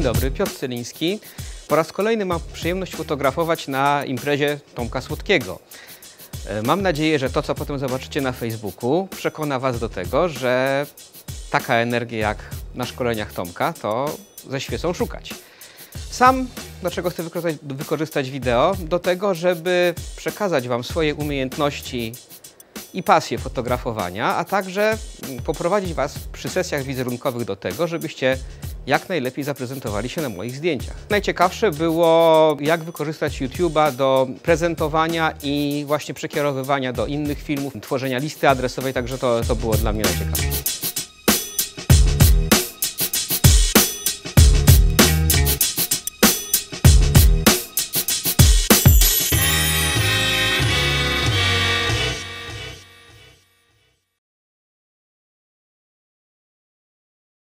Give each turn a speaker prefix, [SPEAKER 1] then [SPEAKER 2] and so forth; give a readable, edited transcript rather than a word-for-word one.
[SPEAKER 1] Dzień dobry, Piotr Celiński. Po raz kolejny mam przyjemność fotografować na imprezie Tomka Słodkiego. Mam nadzieję, że to, co potem zobaczycie na Facebooku, przekona Was do tego, że taka energia jak na szkoleniach Tomka, to ze świecą szukać. Sam do czego chcę wykorzystać wideo? Do tego, żeby przekazać Wam swoje umiejętności i pasję fotografowania, a także poprowadzić Was przy sesjach wizerunkowych do tego, żebyście jak najlepiej zaprezentowali się na moich zdjęciach. Najciekawsze było, jak wykorzystać YouTube'a do prezentowania i właśnie przekierowywania do innych filmów, tworzenia listy adresowej, także to było dla mnie najciekawsze.